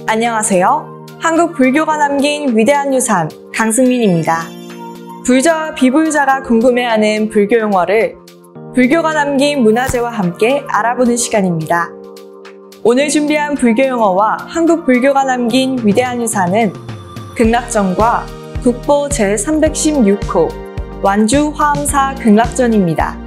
안녕하세요. 한국 불교가 남긴 위대한 유산 강승민입니다. 불자와 비불자가 궁금해하는 불교 용어를 불교가 남긴 문화재와 함께 알아보는 시간입니다. 오늘 준비한 불교 용어와 한국 불교가 남긴 위대한 유산은 극락전과 국보 제316호 완주 화엄사 극락전입니다.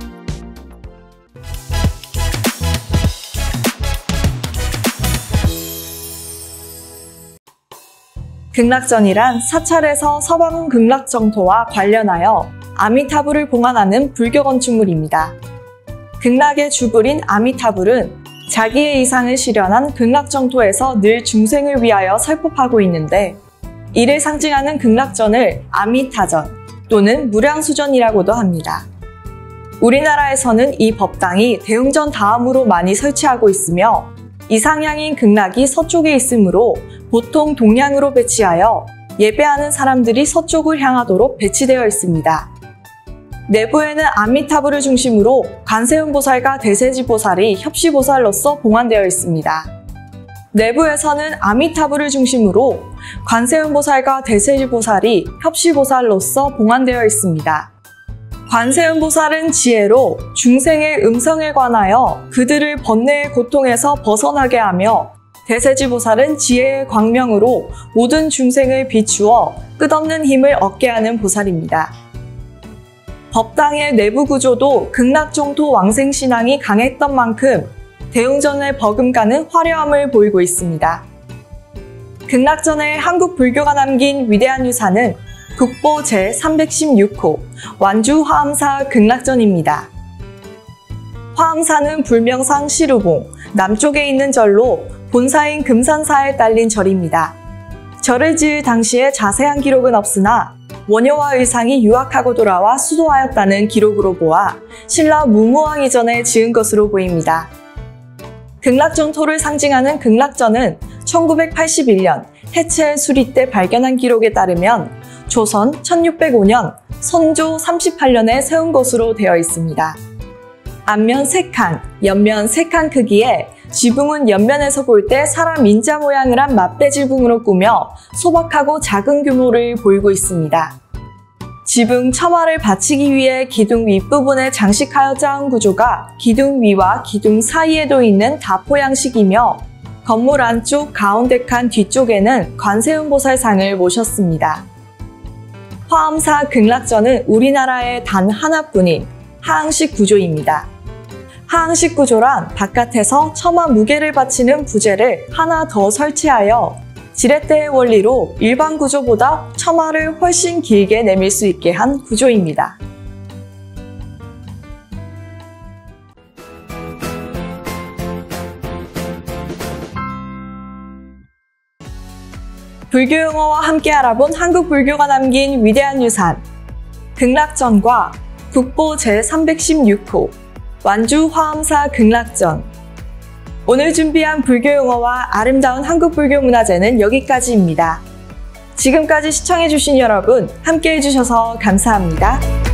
극락전이란 사찰에서 서방 극락정토와 관련하여 아미타불을 봉안하는 불교 건축물입니다. 극락의 주불인 아미타불은 자기의 이상을 실현한 극락정토에서 늘 중생을 위하여 살포하고 있는데, 이를 상징하는 극락전을 아미타전 또는 무량수전이라고도 합니다. 우리나라에서는 이 법당이 대웅전 다음으로 많이 설치하고 있으며, 이상향인 극락이 서쪽에 있으므로 보통 동향으로 배치하여 예배하는 사람들이 서쪽을 향하도록 배치되어 있습니다. 내부에는 아미타불을 중심으로 관세음보살과 대세지보살이 협시보살로서 봉안되어 있습니다. 내부에서는 아미타불을 중심으로 관세음보살과 대세지보살이 협시보살로서 봉안되어 있습니다. 관세음보살은 지혜로 중생의 음성에 관하여 그들을 번뇌의 고통에서 벗어나게 하며, 대세지보살은 지혜의 광명으로 모든 중생을 비추어 끝없는 힘을 얻게 하는 보살입니다. 법당의 내부 구조도 극락정토 왕생신앙이 강했던 만큼 대웅전을 버금가는 화려함을 보이고 있습니다. 극락전의 한국 불교가 남긴 위대한 유산은 국보 제316호 완주 화엄사 극락전입니다. 화엄사는 불명상 시루봉 남쪽에 있는 절로 본사인 금산사에 딸린 절입니다. 절을 지을 당시에 자세한 기록은 없으나 원효와 의상이 유학하고 돌아와 수도하였다는 기록으로 보아 신라 무무왕 이전에 지은 것으로 보입니다. 극락정토를 상징하는 극락전은 1981년 해체 수리 때 발견한 기록에 따르면 조선 1605년 선조 38년에 세운 것으로 되어 있습니다. 앞면 3칸, 옆면 3칸 크기에 지붕은 옆면에서 볼 때 사람 인자 모양을 한 맞배지붕으로 꾸며 소박하고 작은 규모를 보이고 있습니다. 지붕 처마를 받치기 위해 기둥 윗부분에 장식하여 짜은 구조가 기둥 위와 기둥 사이에도 있는 다포 양식이며, 건물 안쪽 가운데 칸 뒤쪽에는 관세음보살상을 모셨습니다. 화엄사 극락전은 우리나라에 단 하나뿐인 하항식 구조입니다. 하항식 구조란 바깥에서 처마 무게를 받치는 부재를 하나 더 설치하여 지렛대의 원리로 일반 구조보다 처마를 훨씬 길게 내밀 수 있게 한 구조입니다. 불교 용어와 함께 알아본 한국 불교가 남긴 위대한 유산 극락전과 국보 제316호 완주 화엄사 극락전. 오늘 준비한 불교 용어와 아름다운 한국 불교 문화재는 여기까지입니다. 지금까지 시청해주신 여러분 함께 해주셔서 감사합니다.